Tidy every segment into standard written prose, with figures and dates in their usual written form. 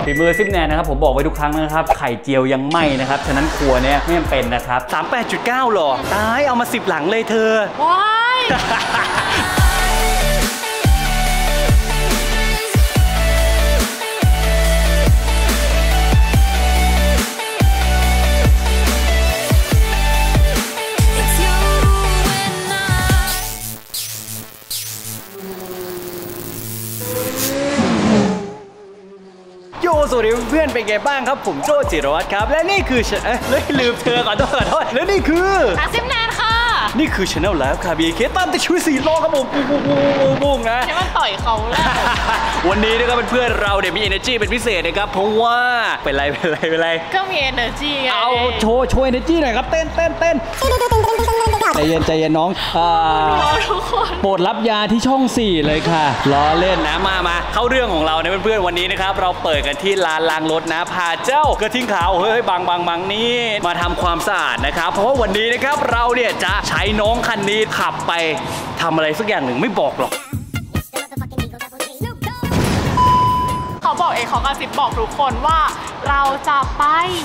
ฝีมือซิปแนนนะครับผมบอกไว้ทุกครั้งนะครับไข่เจียวยังไหม้นะครับฉะนั้นครัวเนี่ยไม่จำเป็นนะครับ 38.9 หรอตายเอามา10หลังเลยเธอว้ายสวัสดีเพื่อนเป็นไงบ้างครับผมโจ้จิรวัตรครับและนี่คือลืมเธอก่อนขอโทษแล้วนี่คือซิมแนนค่ะนี่คือ Channel Live ค่ะ BK ตามติดชีวิต4 ล้อครับผมบุ้งนะใช่ว่าต่อยเขาแล้ววันนี้นะครับเพื่อนเราเนี่ยมี energy เป็นพิเศษนะครับเพราะว่าเป็นไรก็มี energy ไงเอาโชว์ energy หน่อยครับเต้นใจเย็นน้องทุกคนโปรดรับยาที่ช่อง4เลยค่ะล้อเล่นนะมาเข้าเรื่องของเราเนี่ยเพื่อนๆวันนี้นะครับเราเปิดกันที่ร้านล้างรถนะพาเจ้ากระทิงขาวเฮ้ยบางนี่มาทำความสะอาดนะครับเพราะว่าวันนี้นะครับเราเนี่ยจะใช้น้องคันนี้ขับไปทำอะไรสักอย่างหนึ่งไม่บอกหรอกเขาบอกเองเขากระซิบบอกทุกคนว่าเราจะไป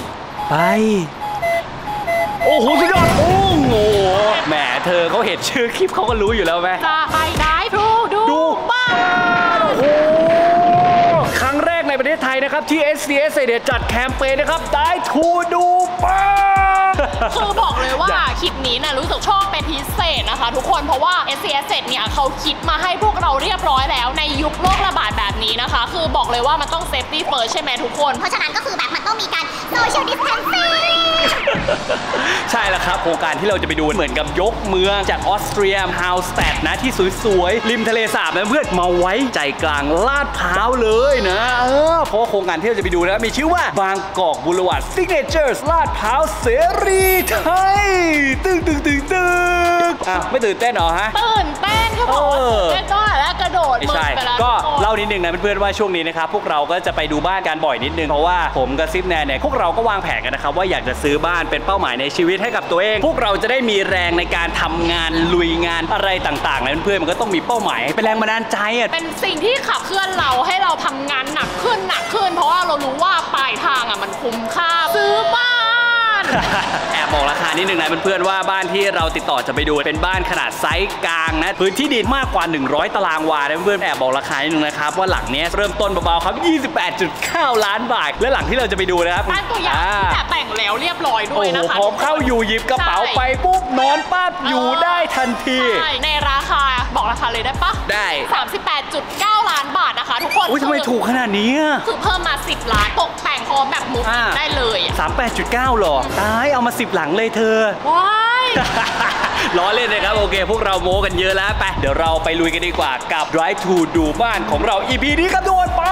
โอ้โหสุดยอดโอ้โหแหมเธอเขาเห็นชื่อคลิปเขาก็รู้อยู่แล้วไหมจะไปได้ดูบ้าโอ้โหครั้งแรกในประเทศไทยนะครับที่ SCS เนี่ยจัดแคมเปญนะครับได้ทูดูบ้าคือบอกเลยว่าคลิปนี้นะรู้สึกชอบเป็นพิเศษนะคะทุกคนเพราะว่า SCS เนี่ยเขาคิดมาให้พวกเราเรียบร้อยแล้วในยุคโรคระบาดแบบนี้นะคะคือบอกเลยว่ามันต้อง safety first ใช่ไหมทุกคนเพราะฉะนั้นก็คือแบบมันต้องมีการ social distancing ใช่แล้วครับโครงการที่เราจะไปดูเหมือนกับยกเมืองจากออสเตรียฮาวสแตดนะที่สวยๆริมทะเลสาบนะเพื่อนมาไว้ใจกลางลาดพร้าวเลยนะเพราะโครงการที่เราจะไปดูนะมีชื่อว่าบางกอกบูรวาร์ดซิกเนเจอร์ลาดพร้าวเสรีไทยตึงไม่ตื่นเต้นหรอฮะตื่นเต้นเขาบอกว่าตื่นเต้นต้องแล้วกระโดดใช่ก็เล่านิดนึงนะเพื่อนๆว่าช่วงนี้นะครับพวกเราก็จะไปดูบ้านกันบ่อยนิดนึงเพราะว่าผมกับซิปแนนเนี่ยพวกเราก็วางแผนกันนะครับว่าอยากจะซื้อบ้านเป็นเป้าหมายในชีวิตให้กับตัวเองพวกเราจะได้มีแรงในการทำงานลุยงานอะไรต่างๆนะเพื่อนๆมันก็ต้องมีเป้าหมายเป็นแรงบันดาลใจอ่ะเป็นสิ่งที่ขับเคลื่อนเราให้เราทำงานหนักขึ้นเพราะว่าเรารู้ว่าปลายทางอ่ะมันคุ้มค่าซื้อบ้านแอบบอกราคานิดนึงนะเพื่อนๆว่าบ้านที่เราติดต่อจะไปดูเป็นบ้านขนาดไซส์กลางนะพื้นที่ดินมากกว่า100 ตารางวานะเพื่อนๆแอบบอกราคานิดนึงนะครับว่าหลังนี้เริ่มต้นเบาๆครับ 28.9 ล้านบาทและหลังที่เราจะไปดูนะครับบ้านตัวอย่างแต่แต่งแล้วเรียบร้อยด้วยนะคะพร้อมเข้าอยู่หยิบกระเป๋าไปปุ๊บนอนปั๊บอยู่ได้ทันทีในราคาบอกราคาเลยได้ปะได้ 38.9 ล้านบาทนะคะทุกคนทำไมถูกขนาดนี้คือเพิ่มมา10 ล้านตกแต่งพร้อมแบบมุกได้เลย 38.9 หรอตายเอามา10หลังเลยเธอว้ายล้อเล่นเลยครับโอเคพวกเราโม้กันเยอะแล้วไปเดี๋ยวเราไปลุยกันดีกว่ากับ Drive to ดูบ้านของเรา EP นี้ครับทุกคนไป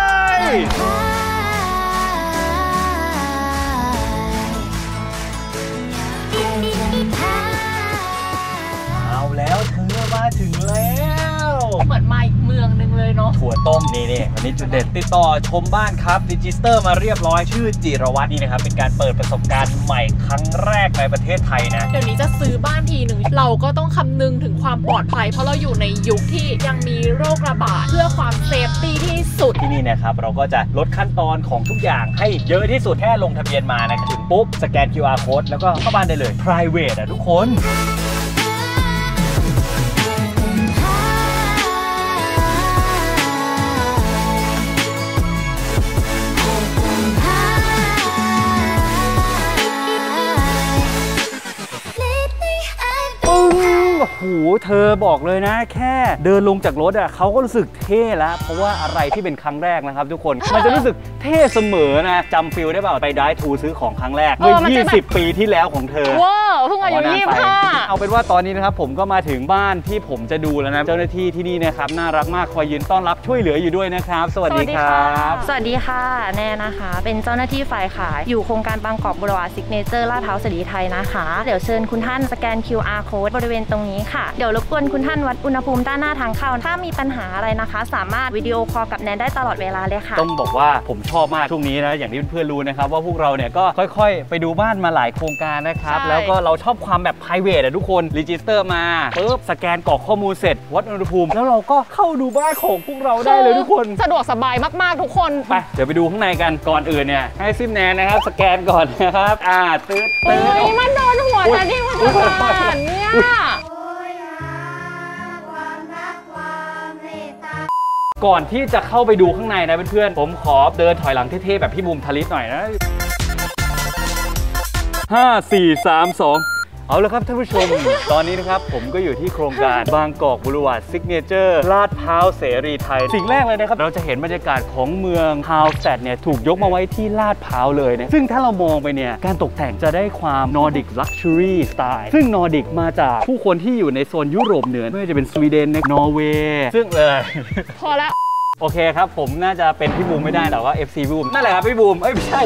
เอาแล้วเธอมาถึงแล้วเหมือนมาอีกเมืองนึงเลยเนาะถั่วต้มนี่วันนี้จุดเด่นติดต่อชมบ้านครับรีจิสเตอร์มาเรียบร้อยชื่อจิรวัตรนี่นะครับเป็นการเปิดประสบการณ์ใหม่ครั้งแรกในประเทศไทยนะเดี๋ยวนี้จะซื้อบ้านทีหนึ่งเราก็ต้องคำนึงถึงความปลอดภัยเพราะเราอยู่ในยุคที่ยังมีโรคระบาดเพื่อความเซฟตี้ที่สุดที่นี่นะครับเราก็จะลดขั้นตอนของทุกอย่างให้เยอะที่สุดแค่ลงทะเบียนมานะถึงปุ๊บสแกน QR code แล้วก็เข้าบ้านได้เลย private ทุกคนโอ้โหเธอบอกเลยนะแค่เดินลงจากรถเขาก็รู้สึกเท่แล้วเพราะว่าอะไรที่เป็นครั้งแรกนะครับทุกคนมันจะรู้สึกเท่เสมอนะจำฟิลได้เปล่าไปได้ทูซื้อของครั้งแรกเมื่อ20 ปีที่แล้วของเธอว้าวเพิ่งอายุ25 เอาเป็นว่าตอนนี้นะครับผมก็มาถึงบ้านที่ผมจะดูแล้วนะเจ้าหน้าที่ที่นี่นะครับน่ารักมากคอยยืนต้อนรับช่วยเหลืออยู่ด้วยนะครับสวัสดีครับสวัสดีค่ะแน่นะคะเป็นเจ้าหน้าที่ฝ่ายขายอยู่โครงการบางกอกบูรวาร์ดซิกเนเจอร์ลาดพร้าวเสรีไทยนะคะเดี๋ยวเชิญคุณท่านสแกน QR code บริเวณตรงนี้ค่ะเดี๋ยวรบกวนคุณท่านวัดอุณหภูมิด้านหน้าทางเข้าถ้ามีปัญหาอะไรนะคะสามารถวิดีโอคอลกับแนนได้ตลอดเวลาเลยค่ะต้องบอกว่าผมชอบมากช่วงนี้นะอย่างที่เพื่อนๆรู้นะครับว่าพวกเราเนี่ยก็ค่อยๆไปดูบ้านมาหลายโครงการนะครับแล้วก็เราชอบความแบบ private ทุกคนรีจิสเตอร์มาปุ๊บสแกนกรอกข้อมูลเสร็จวัดอุณหภูมิแล้วเราก็เข้าดูบ้านของพวกเราได้เลยทุกคนสะดวกสบายมากๆทุกคนไปเดี๋ยวไปดูข้างในกันก่อนอื่นเนี่ยให้ซิมแนนนะครับสแกนก่อนนะครับตื้อมันโดนหัวแต่ที่มันจะผ่านเนี่ยก่อนที่จะเข้าไปดูข้างในนะเพื่อนๆผมขอเดินถอยหลังเท่ๆแบบพี่บูมทลิสหน่อยนะ5 4 3 2เอาละครับท่านผู้ชม ตอนนี้นะครับผมก็อยู่ที่โครงการบางกอกบูรวาร์ดซิกเนเจอร์ลาดพร้าวเสรีไทยสิ่งแรกเลยนะครับเราจะเห็นบรรยากาศของเมืองฮาวสแตดเนี่ยถูกยกมาไว้ที่ลาดพร้าวเลยนะซึ่งถ้าเรามองไปเนี่ยการตกแต่งจะได้ความนอร์ดิกลักชัวรี่สไตล์ซึ่งนอร์ดิกมาจากผู้คนที่อยู่ในโซนยุโรปเหนือไม่ว่าจะเป็นสวีเดนนอร์เวย์ซึ่งพอแล้วโอเคครับผมน่าจะเป็นพี่บูมไม่ได้แต่ว่า FC บูมนั่นแหละครับพี่บูมไม่ใช่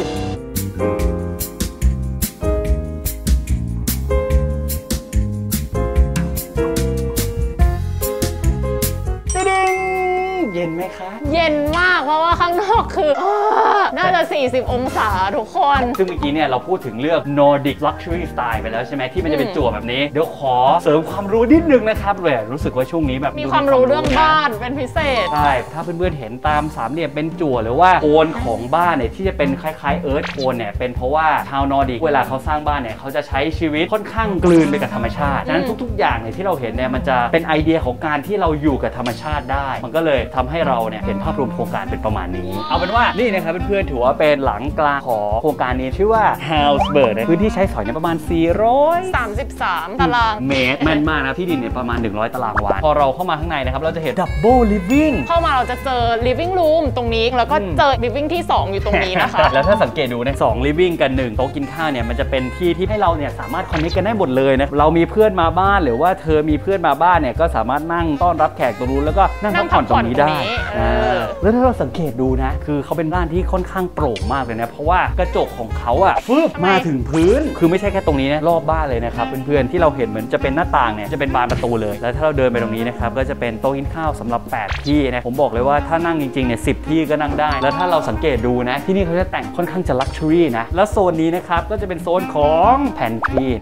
เย็นไหมคะเย็นมากเพราะว่าข้างนอกคือน่าจะ40องศาทุกคนซึ่งเมื่อกี้เนี่ยเราพูดถึงเรื่อง Nordic Luxury Style ไปแล้วใช่ไหมที่มันจะเป็นจั่วแบบนี้เดี๋ยวขอเสริมความรู้นิดนึงนะครับเลยรู้สึกว่าช่วงนี้แบบมีความรู้เรื่องบ้านเป็นพิเศษใช่ถ้าเพื่อนๆเห็นตามสามเหลี่ยมเป็นจั่วหรือว่าโทนของบ้านเนี่ยที่จะเป็นคล้ายๆเอิร์ธโทนเนี่ยเป็นเพราะว่าชาวนอร์ดิกเวลาเขาสร้างบ้านเนี่ยเขาจะใช้ชีวิตค่อนข้างกลืนไปกับธรรมชาติฉะนั้นทุกๆอย่างเนี่ยที่เราเห็นเนี่ยมันจะเป็นไอเดียของการที่เราอยู่กับธรรมชาติได้มันก็เลยทำให้เราเนี่ยเห็นภาพรวมโครงการเป็นประมาณนี้เอาเป็นว่านี่นะครับเพื่อนๆถือว่าเป็นหลังกลางของโครงการนี้ชื่อว่า Housebird พื้นที่ใช้สอยเนี่ยประมาณ 433ตารางเมตรแม่นมากนะที่ดินเนี่ยประมาณ100ตารางวาพอเราเข้ามาข้างในนะครับเราจะเห็น Double Living เข้ามาเราจะเจอ Living Room ตรงนี้แล้วก็เจอ Living ที่2อยู่ตรงนี้นะคะแล้วถ้าสังเกตดูนะ2 Living กัน1โต๊ะกินข้าวเนี่ยมันจะเป็นที่ที่ให้เราเนี่ยสามารถคอนเนคกันได้หมดเลยนะเรามีเพื่อนมาบ้านหรือว่าเธอมีเพื่อนมาบ้านเนี่ยก็สามารถนั่งต้อนรับแขกตรงนู้นแล้วก็นั่งพักผ่อนตรงนี้ได้แล้วถ้าเราสังเกตดูนะคือเขาเป็นบ้านที่ค่อนข้างโปร่งมากเลยนะเพราะว่ากระจกของเขาอะฟึบมาถึงพื้นคือไม่ใช่แค่ตรงนี้นะรอบบ้านเลยนะครับเพื่อนๆที่เราเห็นเหมือนจะเป็นหน้าต่างเนี่ยจะเป็นบานประตูเลยแล้วถ้าเราเดินไปตรงนี้นะครับก็จะเป็นโต๊ะกินข้าวสำหรับ8ที่นะผมบอกเลยว่าถ้านั่งจริงๆเนี่ย10ที่ก็นั่งได้แล้วถ้าเราสังเกตดูนะที่นี่เขาจะแต่งค่อนข้างจะลักชัวรี่นะแล้วโซนนี้นะครับก็จะเป็นโซนของแพนทรี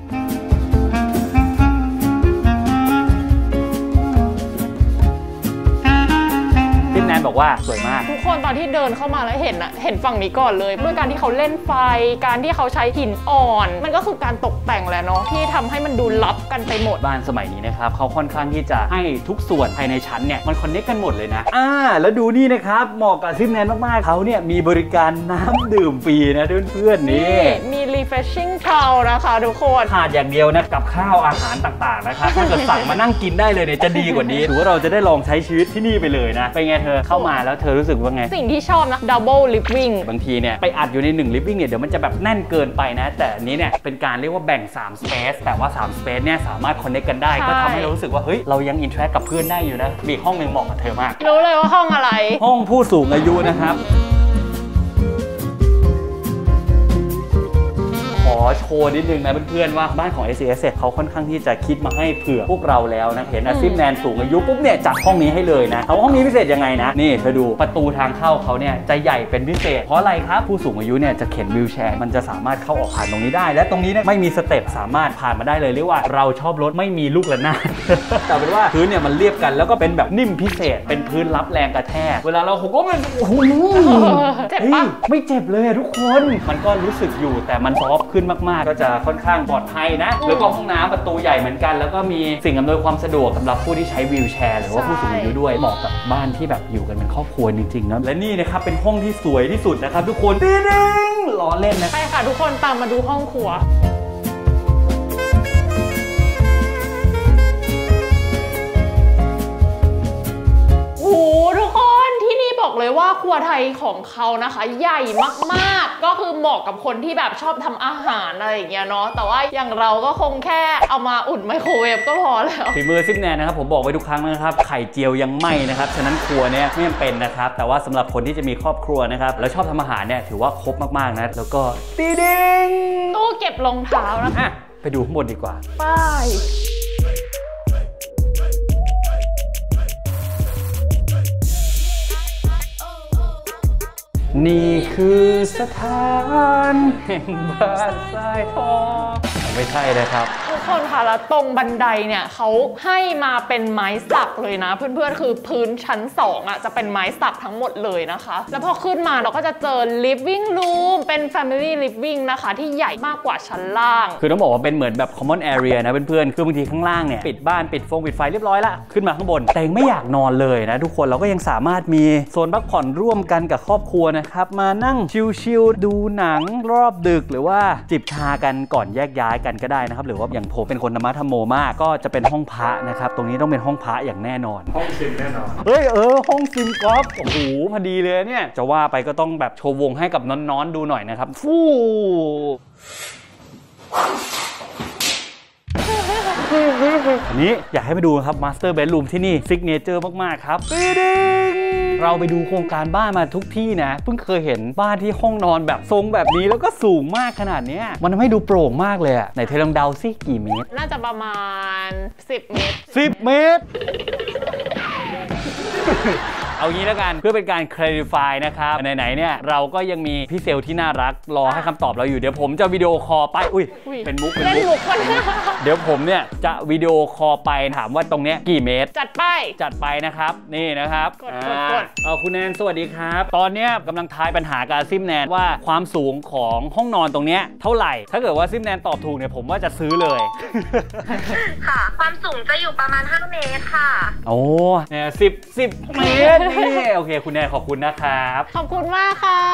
แนนบอกว่าสวยมากทุกคนตอนที่เดินเข้ามาแล้วเห็นฝั่งนี้ก่อนเลยด้วยการที่เขาเล่นไฟการที่เขาใช้หินอ่อนมันก็คือการตกแต่งแหละเนาะที่ทำให้มันดูลับกันไปหมดบ้านสมัยนี้นะครับเขาค่อนข้างที่จะให้ทุกส่วนภายในชั้นเนี่ยมันคอนเนคกันหมดเลยนะแล้วดูนี่นะครับเหมาะกับซิมแนนมากๆเขาเนี่ยมีบริการน้ำดื่มฟรีนะเพื่อนๆนี่มี refreshing towel นะคะทุกคนขาดอย่างเดียวนะกับข้าวอาหารต่างๆนะครับถ้าเกิดสั่งมานั่งกินได้เลยเนี่ยจะดีกว่านี้ถือว่าเราจะได้ลองใช้ชีวิตที่นี่ไปเลยนะเป็นไงเธอเข้ามาแล้วเธอรู้สึกว่าไงสิ่งที่ชอบนะ double living บางทีเนี่ยไปอัดอยู่ใน1 living เนี่ยเดี๋ยวมันจะแบบแน่นเกินไปนะแต่อันนี้เนี่ยเป็นการเรียกว่าแบ่ง3 space แต่ว่า3 space เนี่ยสามารถ connect กันได้ก็ทำให้เรารู้สึกว่าเฮ้ยเรายัง interact กับเพื่อนได้อยู่นะมีห้องนึงเหมาะกับเธอมากรู้เลยว่าห้องอะไรห้องผู้สูงอายุนะครับขอโชว์นิดนึงนะเพื่อนๆว่าบ้านของ SCS เขาค่อนข้างที่จะคิดมาให้เผื่อพวกเราแล้วนะเห็นซิมแนนสูงอายุปุ๊บเนี่ยจัดห้องนี้ให้เลยนะห้องนี้พิเศษยังไงนะนี่เธอดูประตูทางเข้าเขาเนี่ยจะใหญ่เป็นพิเศษเพราะอะไรครับผู้สูงอายุเนี่ยจะเข็นวีลแชร์มันจะสามารถเข้าออกผ่านตรงนี้ได้และตรงนี้เนี่ยไม่มีสเต็ปสามารถผ่านมาได้เลยเรียกว่าเราชอบรถไม่มีลูกระนาดแต่เป็นว่าพื้นเนี่ยมันเรียบกันแล้วก็เป็นแบบนิ่มพิเศษเป็นพื้นรับแรงกระแทกเวลาเราหกล้มมันโอ้โหเจ็บปะไม่เจ็บเลยทุกคนมันก็รู้สึกอยู่แต่มันซอฟต์ขึ้นมากๆก็จะค่อนข้างปลอดภัยนะแล้วก็ห้องน้ำประตูใหญ่เหมือนกันแล้วก็มีสิ่งอำนวยความสะดวกสำหรับผู้ที่ใช้วีลแชร์หรือว่าผู้สูงอายุด้วยเหมาะกับบ้านที่แบบอยู่กันเป็นครอบครัวจริงๆนะและนี่นะครับเป็นห้องที่สวยที่สุดนะครับทุกคนติ๊งล้อเล่นนะใช่ค่ะทุกคนตามมาดูห้องครัวโอ้ทุกคนที่นี่บอกเลยว่าครัวไทยของเขานะคะใหญ่มากๆก็คือเหมาะกับคนที่แบบชอบทำอาหารอะไรอย่างเงี้ยเนาะแต่ว่าอย่างเราก็คงแค่เอามาอุ่นไมโครเวฟก็พอแล้วฝีมือซิมแนนนะครับผมบอกไว้ทุกครั้งนะครับไข่เจียวยังไหม้นะครับฉะนั้นครัวเนี่ยไม่จำเป็นนะครับแต่ว่าสำหรับคนที่จะมีครอบครัวนะครับแล้วชอบทำอาหารเนี่ยถือว่าครบมากๆนะแล้วก็ตีดิงตู้เก็บรองเท้านะไปดูข้างบนดีกว่าไปนี่คือสถานแห่งบ้านทรายทองไม่ใช่นะครับทุกคนค่ะแล้วตรงบันไดเนี่ยเขาให้มาเป็นไม้สักเลยนะเพื่อนๆคือพื้นชั้น2อ่ะจะเป็นไม้สักทั้งหมดเลยนะคะแล้วพอขึ้นมาเราก็จะเจอ living room เป็น family living นะคะที่ใหญ่มากกว่าชั้นล่างคือต้องบอกว่าเป็นเหมือนแบบ common area นะเพื่อนๆคือบางทีข้างล่างเนี่ยปิดบ้านปิดไฟเรียบร้อยละขึ้นมาข้างบนแต่ไม่อยากนอนเลยนะทุกคนเราก็ยังสามารถมีโซนพักผ่อนร่วมกันกับครอบครัวนะครับมานั่งชิลๆดูหนังรอบดึกหรือว่าจิบชากันก่อนแยกย้ายกันก็ได้นะครับหรือว่าอย่างผมเป็นคนธรรมะธรรมโมมากก็จะเป็นห้องพระนะครับตรงนี้ต้องเป็นห้องพระอย่างแน่นอนห้องซิมแน่นอนห้องซิมกอล์ฟโอ้โหพอดีเลยเนี่ยจะว่าไปก็ต้องแบบโชว์วงให้กับน้อนๆดูหน่อยนะครับฟู่อันนี้อยากให้มาดูครับ Master Bedroom ที่นี่ซิกเนเจอร์มากๆครับเราไปดูโครงการบ้านมาทุกที่นะเพิ่งเคยเห็นบ้านที่ห้องนอนแบบทรงแบบนี้แล้วก็สูงมากขนาดนี้มันทำให้ดูโปร่งมากเลยอะไหนเธอลองเดาซิกี่เมตรน่าจะประมาณ10 เมตร 10 เมตร เอางี้แล้วกันเพื่อเป็นการ clarify นะครับไหนๆเนี่ยเราก็ยังมีพี่เซลที่น่ารักรอให้คำตอบเราอยู่เดี๋ยวผมจะวิดีโอคอลไปเป็นมุกเดี๋ยวผมเนี่ยจะวิดีโอคอลไปถามว่าตรงเนี้ยกี่เมตรจัดไปนะครับนี่นะครับคุณแนนสวัสดีครับตอนเนี้ยกำลังทายปัญหาการซิมแนนว่าความสูงของห้องนอนตรงเนี้ยเท่าไหร่ถ้าเกิดว่าซิมแนนตอบถูกเนี่ยผมว่าจะซื้อเลยค่ะความสูงจะอยู่ประมาณ5 เมตรค่ะโอ้เนี่ย10 เมตรนี่โอเคคุณแนนขอบคุณนะครับขอบคุณมากค่ะ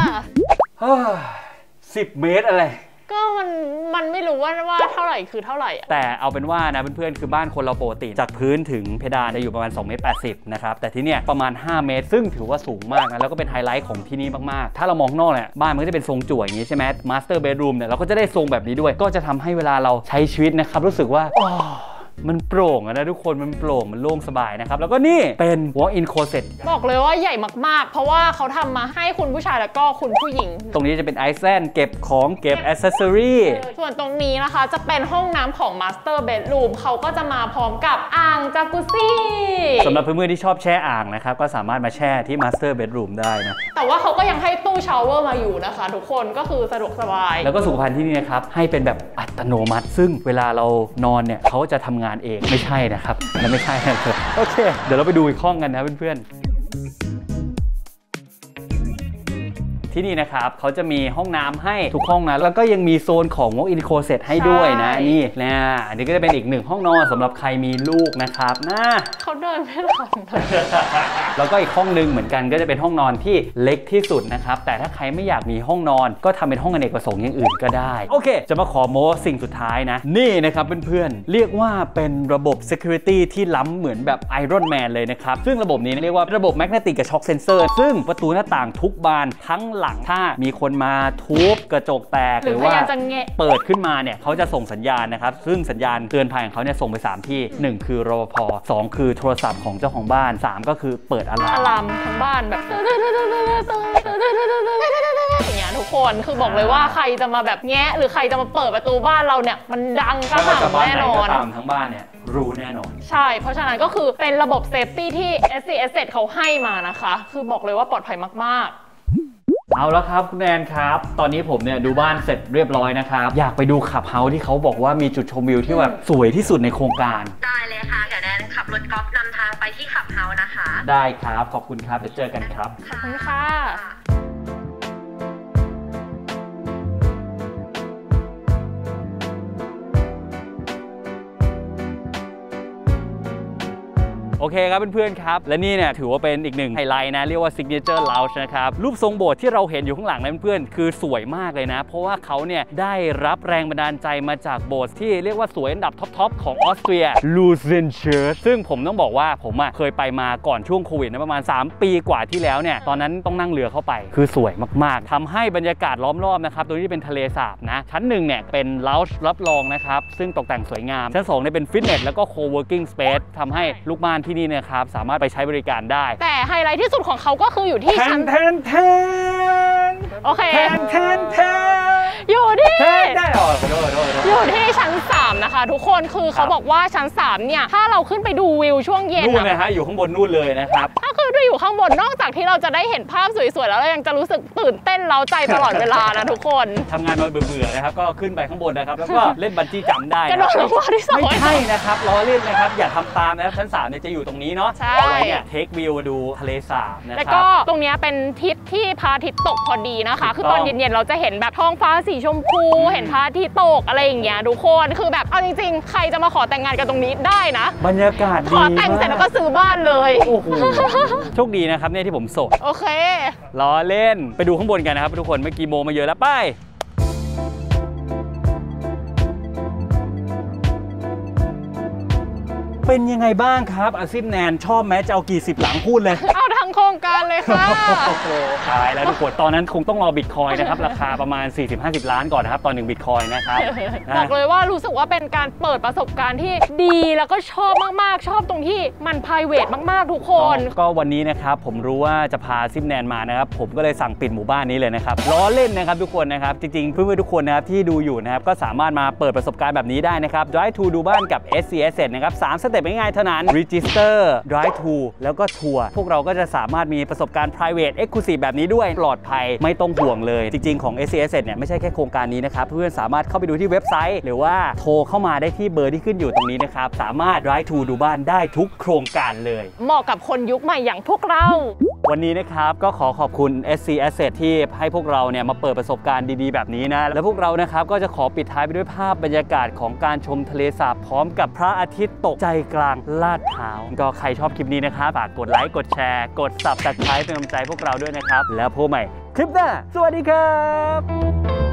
10 เมตรอะไรก็มันไม่รู้ว่าเท่าไหร่คือเท่าไหร่แต่เอาเป็นว่านะเพื่อนๆคือบ้านคนเราปกติจากพื้นถึงเพดานจะอยู่ประมาณ2.80 เมตรนะครับแต่ที่เนี่ยประมาณ5 เมตรซึ่งถือว่าสูงมากนะแล้วก็เป็นไฮไลท์ของที่นี่มากๆถ้าเรามองนอกเนี่ยบ้านมันก็จะเป็นทรงจั่วอย่างนี้ใช่ไหม Master Bedroom เนี่ยเราก็จะได้ทรงแบบนี้ด้วยก็จะทำให้เวลาเราใช้ชีวิตนะครับรู้สึกว่ามันโปร่งนะทุกคนมันโปร่งมันโล่งสบายนะครับแล้วก็นี่เป็น walk-in closet บอกเลยว่าใหญ่มากๆเพราะว่าเขาทำมาให้คุณผู้ชายแล้วก็คุณผู้หญิงตรงนี้จะเป็นไอแซนเก็บของเก็บ accessory ส่วนตรงนี้นะคะจะเป็นห้องน้ำของ Master Bedroom เขาก็จะมาพร้อมกับอ่างจากุซซี่สำหรับเพื่อนๆที่ชอบแช่อ่างนะครับก็สามารถมาแช่ที่ Master Bedroom ได้นะแต่ว่าเขาก็ยังให้ตู้ชาวเวอร์มาอยู่นะคะทุกคนก็คือสะดวกสบายแล้วก็สุขภัณฑ์ที่นี่นะครับให้เป็นแบบอัตโนมัติซึ่งเวลาเรานอนเนี่ยเขาจะทำงานเองไม่ใช่นะครับและไม่ใช่นะครับโอเคเดี๋ยวเราไปดูอีกห้องกันนะเพื่อนๆที่นี่นะครับเขาจะมีห้องน้ำให้ทุกห้องนะแล้วก็ยังมีโซนของ walk-in closet ให้ด้วยนะนี่นะอันนี้ก็จะเป็นอีก1ห้องนอนสำหรับใครมีลูกนะครับนะเขาเดินไม่ทันแล้วก็อีกห้องนึงเหมือนกันก็จะเป็นห้องนอนที่เล็กที่สุดนะครับแต่ถ้าใครไม่อยากมีห้องนอนก็ทำเป็นห้องอเนกประสงค์อย่างอื่นก็ได้โอเคจะมาขอโม้สิ่งสุดท้ายนะนี่นะครับเพื่อนๆเรียกว่าเป็นระบบ security ที่ล้ำเหมือนแบบ Iron Man เลยนะครับซึ่งระบบนี้เรียกว่าระบบ Magnetic กับ Shock Sensor ซึ่งประตูหน้าต่างทุกบานทั้งถ้ามีคนมาทุบกระจกแตกหรือว่าเปิดขึ้นมาเนี่ยเขาจะส่งสัญญาณนะครับซึ่งสัญญาณเตือนภัยของเขาเนี่ยส่งไป3ที่1คือรปภ2คือโทรศัพท์ของเจ้าของบ้าน3ก็คือเปิดอะลาร์มทั้งบ้านแบบอย่างเงี้ยทุกคนคือบอกเลยว่าใครจะมาแบบแงะหรือใครจะมาเปิดประตูบ้านเราเนี่ยมันดังกระหน่ำแน่นอนทั้งบ้านเนี่ยรู้แน่นอนใช่เพราะฉะนั้นก็คือเป็นระบบเซฟตี้ที่ SCS เขาให้มานะคะคือบอกเลยว่าปลอดภัยมากๆเอาแล้วครับคุณแอนครับตอนนี้ผมเนี่ยดูบ้านเสร็จเรียบร้อยนะครับอยากไปดูขับเฮาส์ที่เขาบอกว่ามีจุดชมวิวที่แบบสวยที่สุดในโครงการได้เลยค่ะเดี๋ยวแนนขับรถกอล์ฟนำทางไปที่ขับเฮาส์นะคะได้ครับขอบคุณครับเดี๋ยวเจอกันครับขอบคุณค่ะโอเคครับเพื่อนๆครับและนี่เนี่ยถือว่าเป็นอีกหนึ่งไฮไลท์นะเรียกว่า Signature Lounge นะครับรูปทรงโบสถ์ที่เราเห็นอยู่ข้างหลังนะเพื่อนๆคือสวยมากเลยนะเพราะว่าเขาเนี่ยได้รับแรงบันดาลใจมาจากโบสถ์ที่เรียกว่าสวยอันดับท็อปของออสเตรีย Luzen Church ซึ่งผมต้องบอกว่าผมเคยไปมาก่อนช่วงโควิดนะประมาณ3 ปีกว่าที่แล้วเนี่ยตอนนั้นต้องนั่งเรือเข้าไปคือสวยมากๆทำให้บรรยากาศล้อมรอบนะครับตรงนี้เป็นทะเลสาบนะชั้น1เนี่ยเป็น Lounge รับรองนะครับซึ่งตกแต่งสวยงามชั้น2เนี่ยเป็นฟิตเนสแล้วก็ Co-working Space ทำให้ลูกบ้านที่นี่นะครับสามารถไปใช้บริการได้แต่ไฮไลท์ที่สุดของเขาก็คืออยู่ที่ชั้นโอเคอยู่ที่อยู่ที่ชั้น3นะคะทุกคนคือเขาบอกว่าชั้น3เนี่ยถ้าเราขึ้นไปดูวิวช่วงเย็นนู่นนะฮะอยู่ข้างบนนู่นเลยนะครับก็คือได้อยู่ข้างบนนอกจากที่เราจะได้เห็นภาพสวยๆแล้วเรายังจะรู้สึกตื่นเต้นเร้าใจตลอดเวลานะทุกคนทำงานมาเบื่อๆนะครับก็ขึ้นไปข้างบนนะครับแล้วก็เล่นบันจี้จัมป์ได้กระโดดลงมาที่สระไม่ใช่นะครับล้อเล่นนะครับอย่าทำตามนะครับชั้น3เนี่ยจะอยู่ตรงนี้เนาะเอาไว้เนี่ยเทควิวดูทะเลสาบนะครับแล้วก็ตรงนี้เป็นทิศที่พระอาทิตย์ตกพอดีนะคะคือตอนเย็นๆเราจะเห็นแบบท้องฟ้าสีชมพูเห็นพระอาทิตย์ตกอะไรอย่างเงี้ยทุกคนคือแบบเอาจริงๆใครจะมาขอแต่งงานกันตรงนี้ได้นะบรรยากาศดีขอแต่งเสร็จแล้วก็ซื้อบ้านเลยโอ้โหโชคดีนะครับเนี่ยที่ผมโสดโอเคล้อเล่นไปดูข้างบนกันนะครับทุกคนเมื่อกี้โมมาเยอะแล้วไปเป็นยังไงบ้างครับอาซิมแนนชอบไหมจะเอากี่10หลังพูดเลยเอาทั้งโครงการเลยค่ะตายแล้วทุกคนตอนนั้นคงต้องรอบิตคอยนะครับราคาประมาณ 40-50 ล้านก่อนนะครับตอน1บิตคอยนะครับบอกเลยว่ารู้สึกว่าเป็นการเปิดประสบการณ์ที่ดีแล้วก็ชอบมากๆชอบตรงที่มัน private มากๆทุกคนก็วันนี้นะครับผมรู้ว่าจะพาซิมแนนมานะครับผมก็เลยสั่งปิดหมู่บ้านนี้เลยนะครับล้อเล่นนะครับทุกคนนะครับจริงๆเพื่อนๆทุกคนนะครับที่ดูอยู่นะครับก็สามารถมาเปิดประสบการณ์แบบนี้ได้นะครับ Drive to ดูบ้านกับ SC Asset นะครับ3สเต็ปง่ายๆเท่านั้น Register Drive to แล้วก็ทัวร์พวกเราก็จะสามารถมีประสบการณ์ private exclusive แบบนี้ด้วยปลอดภัยไม่ต้องห่วงเลยจริงๆของ SC Asset เนี่ยไม่ใช่แค่โครงการนี้นะครับเพื่อนๆสามารถเข้าไปดูที่เว็บไซต์หรือว่าโทรเข้ามาได้ที่เบอร์ที่ขึ้นอยู่ตรงนี้นะครับสามารถ Drive to ดูบ้านได้ทุกโครงการเลยเหมาะกับคนยุคใหม่อย่างพวกเราวันนี้นะครับก็ขอขอบคุณ SC Asset ที่ให้พวกเราเนี่ยมาเปิดประสบการณ์ดีๆแบบนี้นะแล้วพวกเรานะครับก็จะขอปิดท้ายไปด้วยภาพบรรยากาศของการชมทะเลสาบพร้อมกับพระอาทิตย์ตกใจกลางลาดพร้าวก็ใครชอบคลิปนี้นะครับฝากกดไลค์กดแชร์กด Subscribe เป็นกำลังใจพวกเราด้วยนะครับแล้วพบใหม่คลิปหน้าสวัสดีครับ